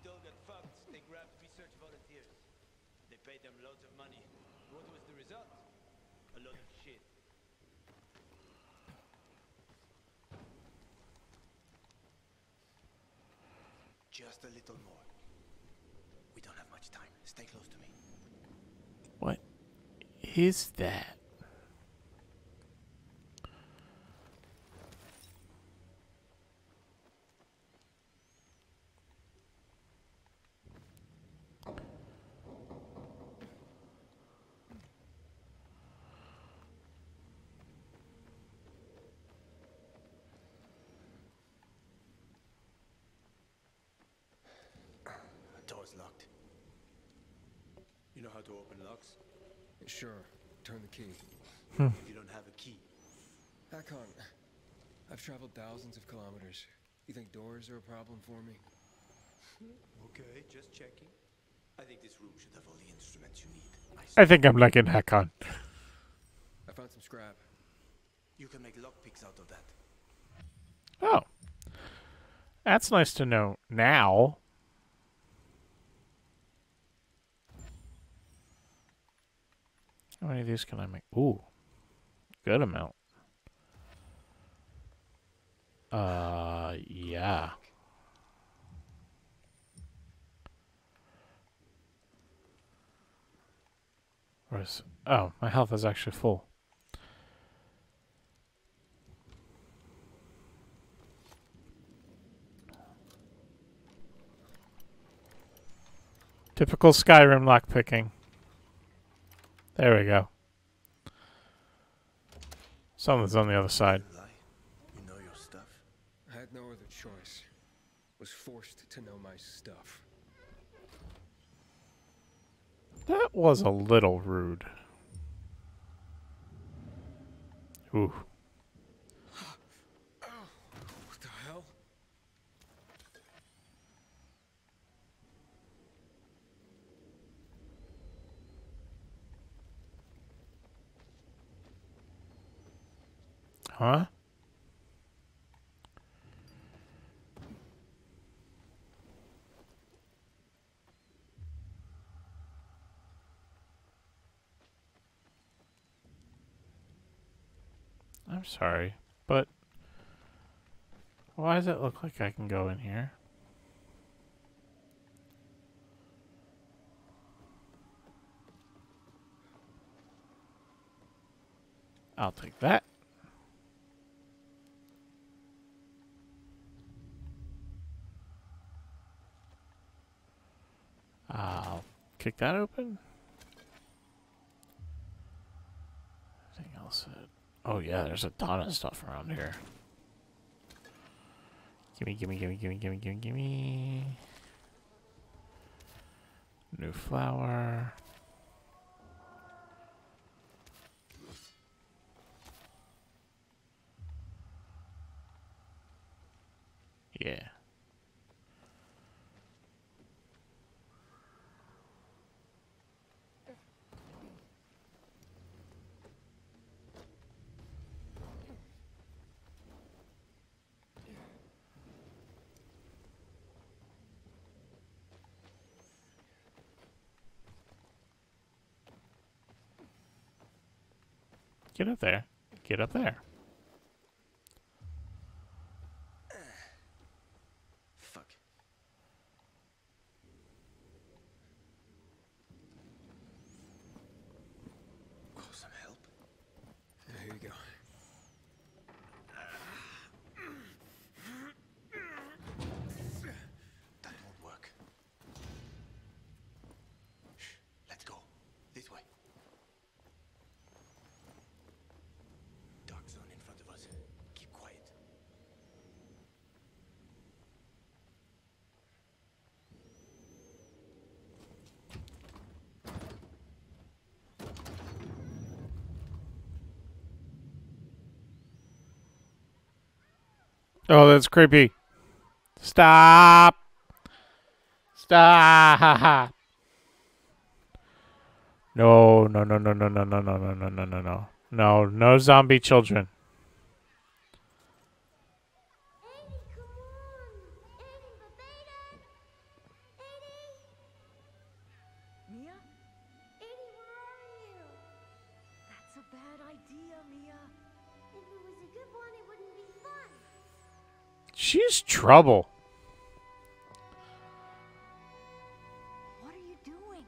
Villedor got fucked, they grabbed research volunteers. They paid them loads of money. What was the result? A lot of shit. Just a little more. We don't have much time. Stay close to me. What is that? Door's locked. You know how to open locks? Sure. Turn the key. If you don't have a key. Hakon, I've traveled thousands of kilometers. You think doors are a problem for me? Okay, just checking. I think this room should have all the instruments you need. I think I'm like in Hakon. I found some scrap. You can make lockpicks out of that. Oh. That's nice to know now. How many of these can I make? Ooh. Good amount. Yeah. Where's... Oh, my health is actually full. Typical Skyrim lockpicking. There we go. Something's on the other side. You know your stuff. I had no other choice. Was forced to know my stuff. That was a little rude. Ooh. What the hell? Huh? I'm sorry, but why does it look like I can go in here? I'll take that. I'll kick that open. Anything else? Oh yeah, there's a ton of stuff around here. Gimme, gimme, gimme, gimme, gimme, gimme, gimme. New flower. Yeah. Get up there. Get up there. Fuck. Call some help. Here you go. That won't work. Shh. Let's go. This way. Dark zone in front of us. Keep quiet. Oh, that's creepy. Stop. Stop. No, no, no, no, no, no, no, no, no, no, no, no, no. No, no zombie children. Eddie, come on! Eddie, baby! She's trouble. What are you doing?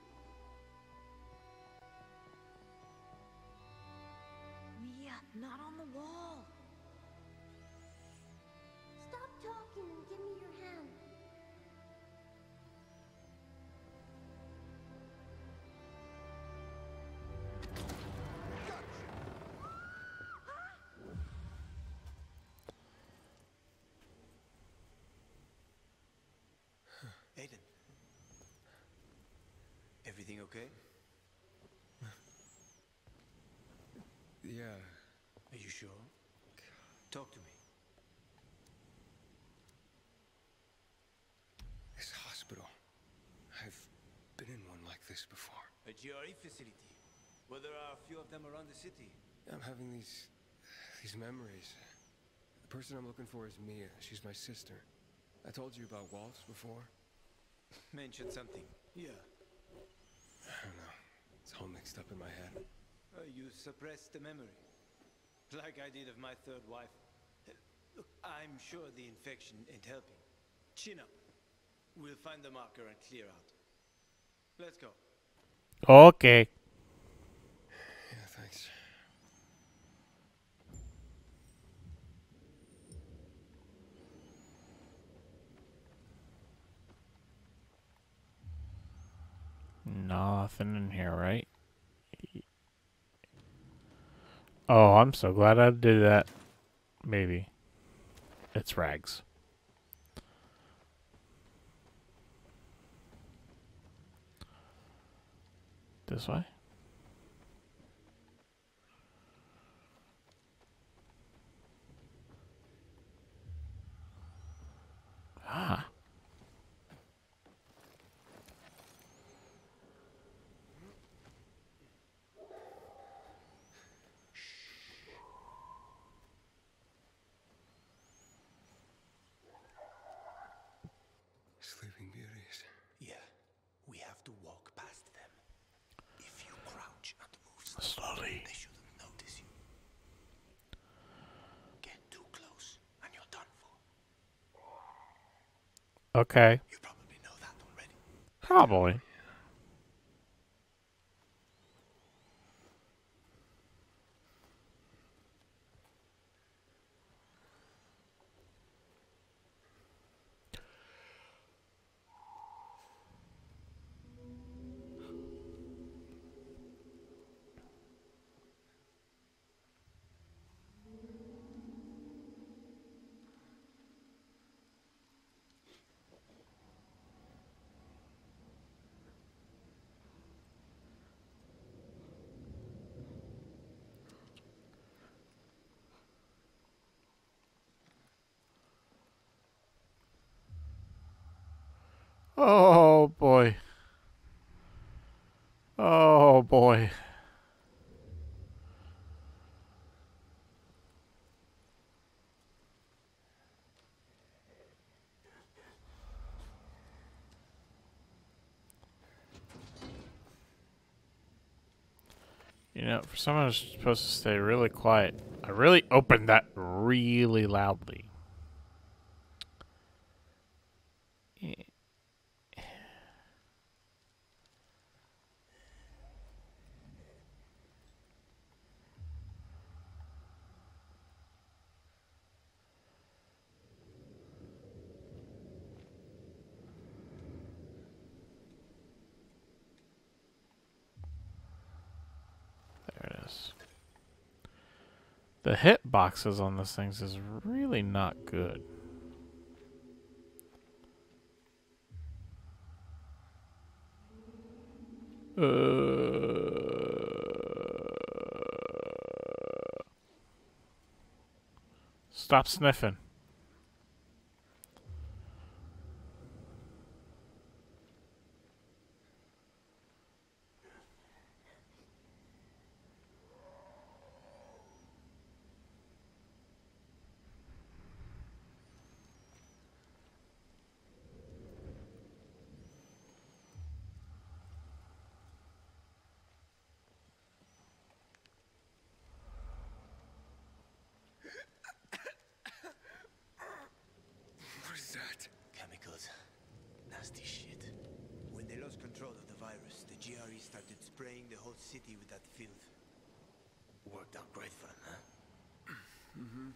Mia, not on the wall. Stop talking and give me your hand. Aiden. Everything okay? Yeah. Are you sure? Talk to me. This hospital. I've been in one like this before. A GRE facility. Well, there are a few of them around the city. I'm having these memories. The person I'm looking for is Mia. She's my sister. I told you about Waltz before. Mentioned something. Yeah. I don't know. It's all mixed up in my head. You suppressed the memory. Like I did of my third wife. Look, I'm sure the infection ain't helping. Chin up. We'll find the marker and clear out. Let's go. Okay. Yeah, thanks. Nothing in here, right? Oh, I'm so glad I did that. Maybe. It's rags. This way? Ah. Sleeping Beauties. Yeah. We have to walk past them. If you crouch and move Slowly. they shouldn't notice you. Get too close and you're done for. Okay. You probably know that already. Probably. Oh boy. Oh boy. You know, for someone who's supposed to stay really quiet, I really opened that really loudly. There it is. The hit boxes on these things is really not good. Stop sniffing. Mm-hmm.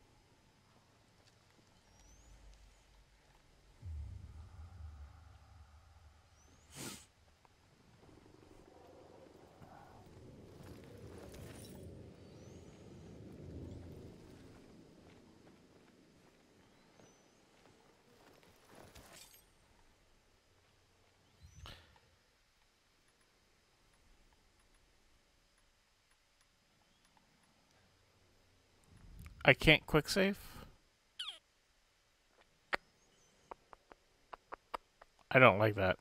I can't quick save? I don't like that.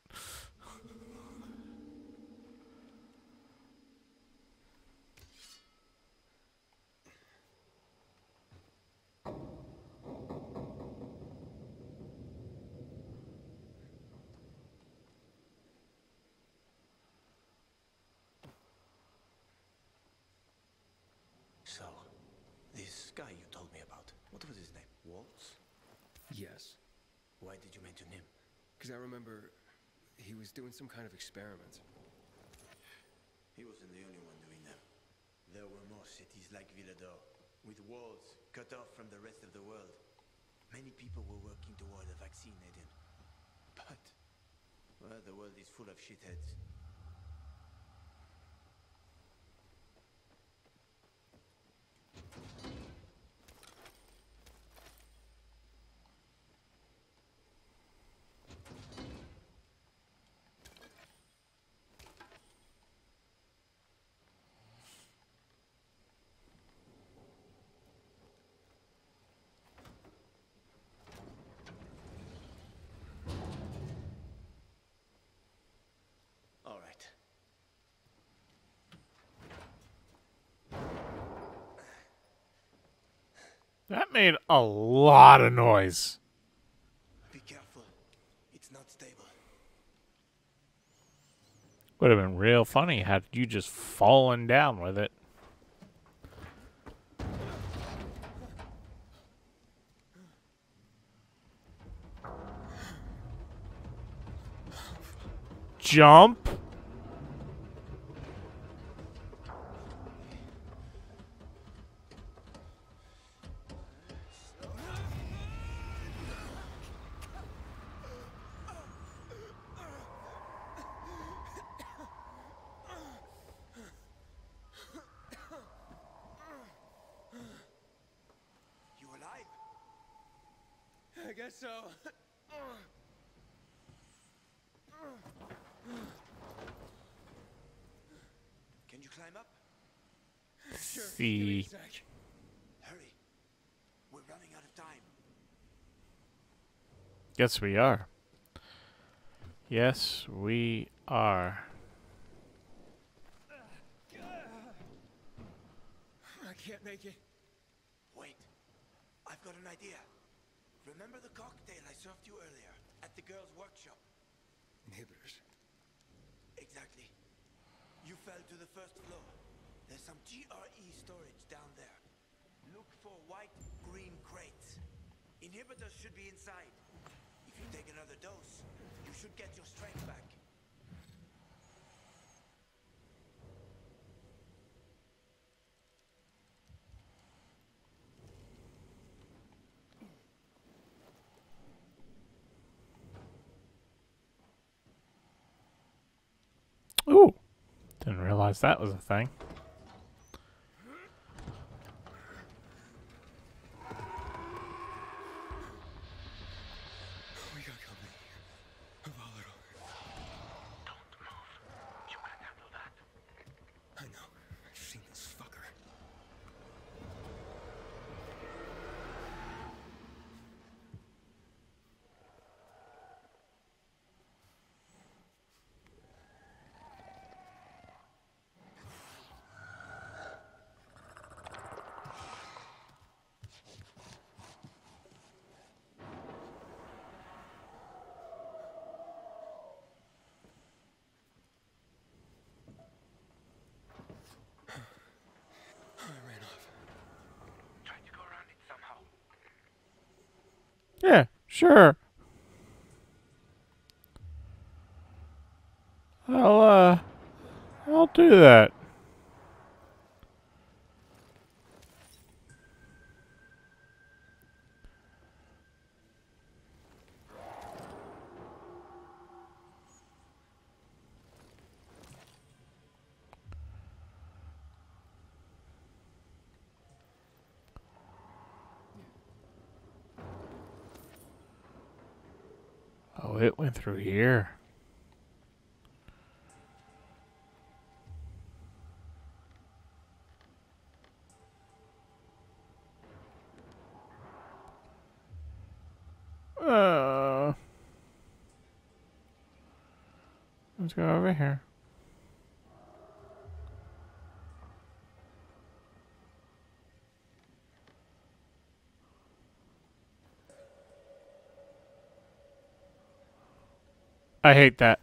So, this guy you told me about, what was his name? Waltz? Yes. Why did you mention him? Because I remember he was doing some kind of experiment. He wasn't the only one doing them. There were more cities like Villedor, with walls cut off from the rest of the world. Many people were working toward a vaccine, Aiden. But, well, the world is full of shitheads. All right. That made a lot of noise. Be careful. It's not stable. Would have been real funny had you just fallen down with it. Jump. You alive? I guess so. Can you climb up? Sure. Give me a See. sec. Hurry. We're running out of time. Yes, we are. Yes, we are. I can't make it. Wait. I've got an idea. Remember the cocktail I served you earlier at the girls' workshop? Inhibitors. Exactly. You fell to the first floor. There's some GRE storage down there. Look for white, green crates. Inhibitors should be inside. If you take another dose, you should get your strength back. Ooh. Didn't realize that was a thing. We got company. A volatile. Don't move. You can handle that. I know. I've seen this fucker. I ran off. Try to go around it somehow. Yeah, sure. I'll do that. Oh, it went through here. Let's go over here. I hate that.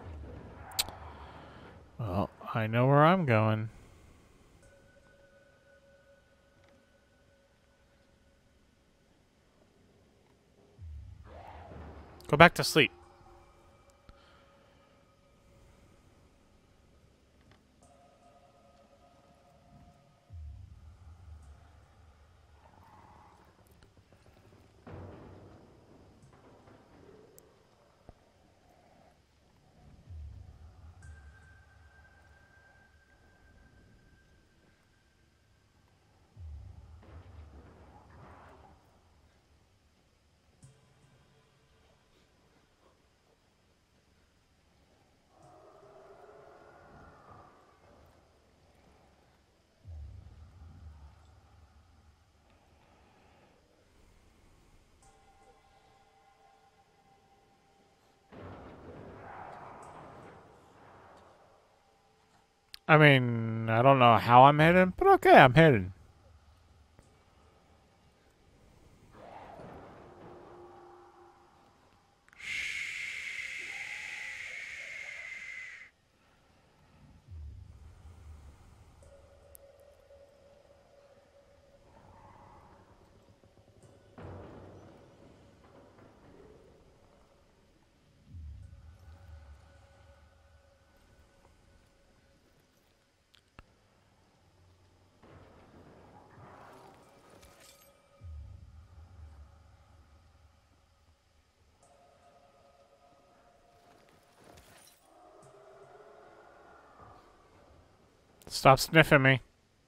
Well, I know where I'm going. Go back to sleep. I mean, I don't know how I'm hidden, but okay, I'm hidden. Stop sniffing me.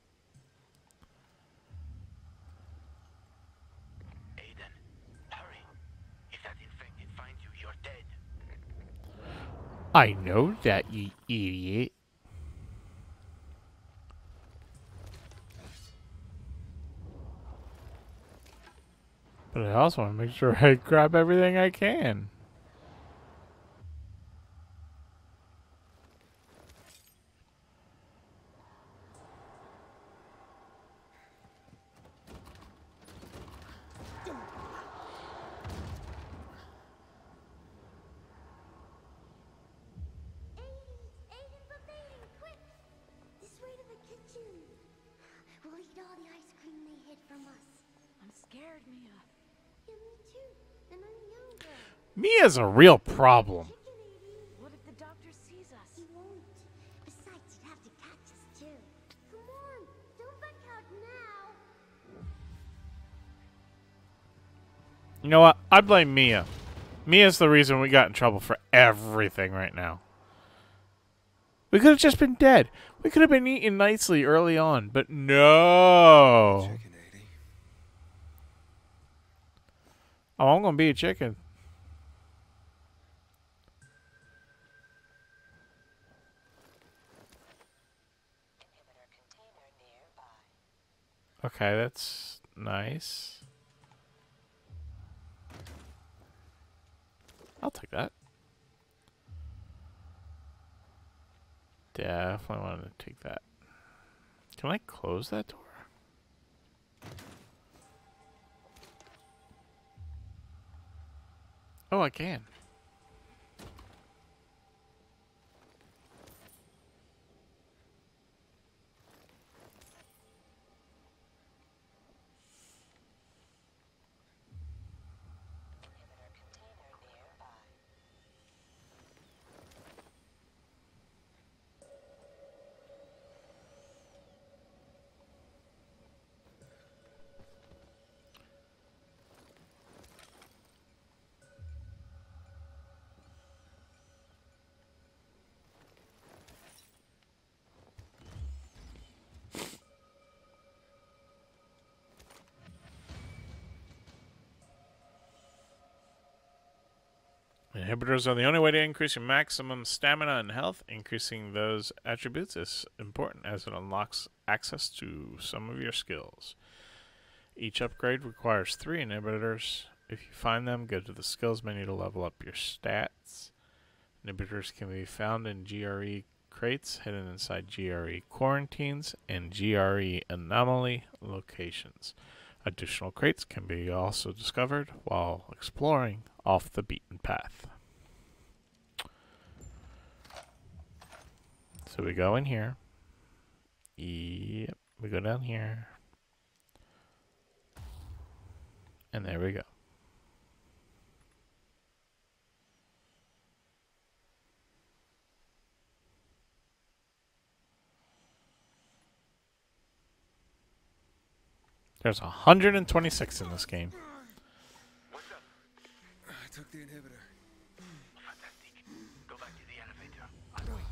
Aiden, hurry. If that infected finds you, you're dead. I know that, you idiot. But I also want to make sure I grab everything I can. Aiden, Villedor, quick! This way to the kitchen. We'll eat all the ice cream they hid from us. I'm scared, Mia. Yeah, me too. And I'm younger. Mia's a real problem. Chicken, Aiden. What if the doctor sees us? He won't. Besides, you'd have to catch us too. Come on, don't back out now. You know what? I blame Mia. Mia's the reason we got in trouble for everything right now. We could have just been dead. We could have been eating nicely early on, but no. Chicken, 80. Oh, I'm gonna be a chicken. Okay, that's nice. I'll take that. Definitely wanted to take that. Can I close that door? Oh, I can. Inhibitors are the only way to increase your maximum stamina and health. Increasing those attributes is important as it unlocks access to some of your skills. Each upgrade requires 3 inhibitors. If you find them, go to the skills menu to level up your stats. Inhibitors can be found in GRE crates hidden inside GRE quarantines and GRE anomaly locations. Additional crates can be also discovered while exploring off the beaten path. So we go in here. Yep, we go down here. And there we go. There's 126 in this game. What's up? I took the inhibitor. Fantastic. Go back to the elevator. I'm waiting.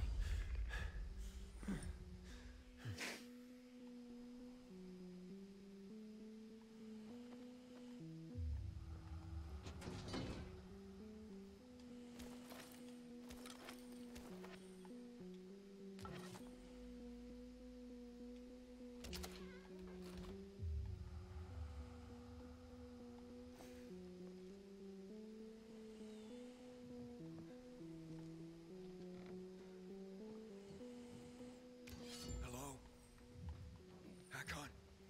Hello? Hakon?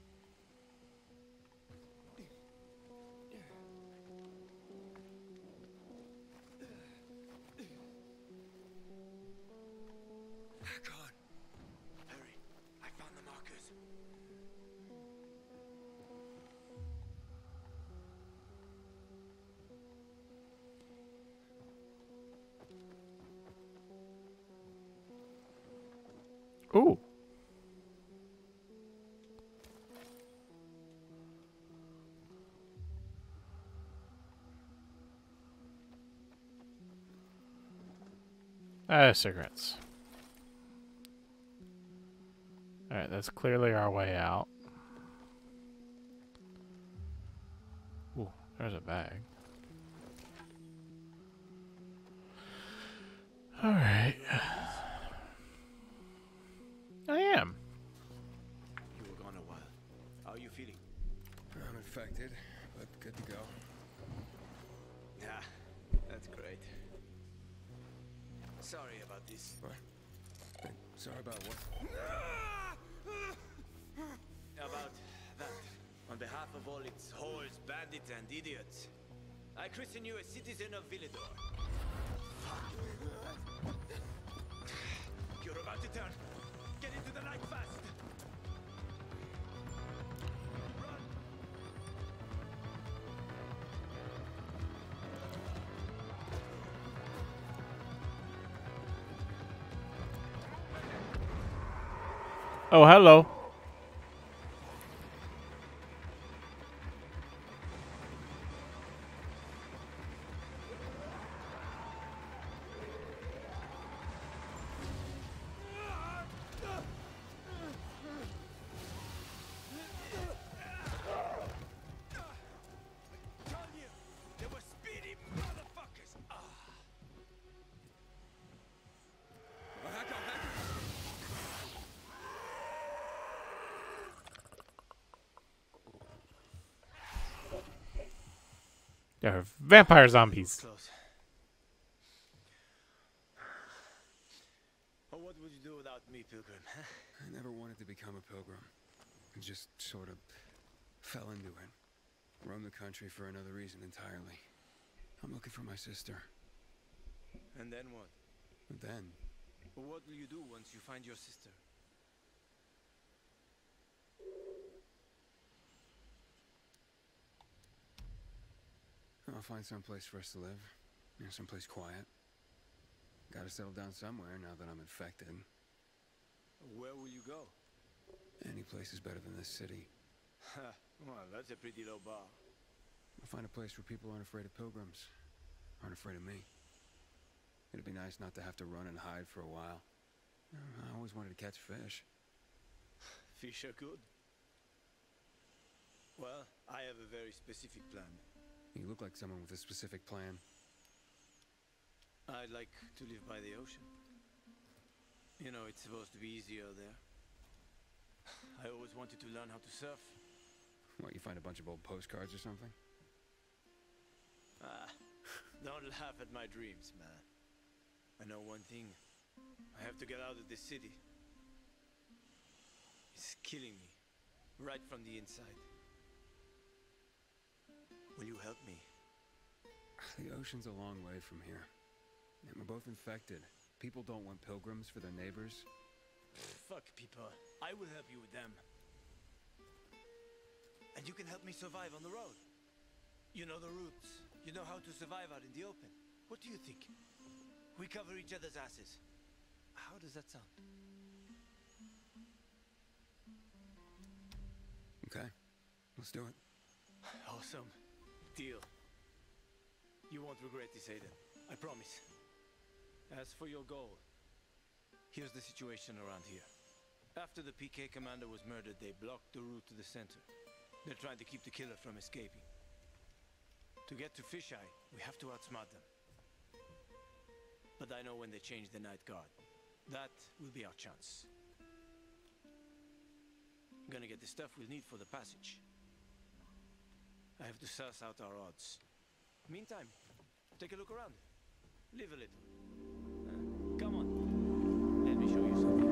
Hakon? Hurry. I found the markers. Ooh. Cigarettes. Alright, that's clearly our way out. Ooh, there's a bag. Alright. I am. You were gone a while. How are you feeling? I'm infected, but good to go. Yeah, that's great. Sorry about this. What? Sorry about what? About that. On behalf of all its whores, bandits, and idiots, I christen you a citizen of Villedor. Fuck. You're about to turn. Get into the light fast. Run. Oh, hello. Told you, they were speedy motherfuckers. They're vampire zombies. Close. Well, what would you do without me, Pilgrim? Huh? I never wanted to become a pilgrim. I just sort of fell into it. Roamed the country for another reason entirely. I'm looking for my sister. And then what? But then, What will you do once you find your sister? I'll find some place for us to live. You know, someplace quiet. Gotta settle down somewhere now that I'm infected. Where will you go? Any place is better than this city. Well, that's a pretty low bar. I'll find a place where people aren't afraid of pilgrims. Aren't afraid of me. It'd be nice not to have to run and hide for a while. I always wanted to catch fish. Fish are good. Well, I have a very specific plan. You look like someone with a specific plan. I'd like to live by the ocean. You know, it's supposed to be easier there. I always wanted to learn how to surf. What, you find a bunch of old postcards or something? Ah, don't laugh at my dreams, man. I know one thing. I have to get out of this city. It's killing me, right from the inside. Will you help me? The ocean's a long way from here. And we're both infected. People don't want pilgrims for their neighbors. Fuck people. I will help you with them. And you can help me survive on the road. You know the routes. You know how to survive out in the open. What do you think? We cover each other's asses. How does that sound? Okay, let's do it. Awesome. Deal. You won't regret this, Aiden. I promise. As for your goal, here's the situation around here. After the PK commander was murdered, they blocked the route to the center. They're trying to keep the killer from escaping. To get to Fisheye, we have to outsmart them. But I know when they change the night guard. That will be our chance. I'm gonna get the stuff we'll need for the passage. I have to suss out our odds. Meantime, take a look around. Live a little. Come on. Let me show you something.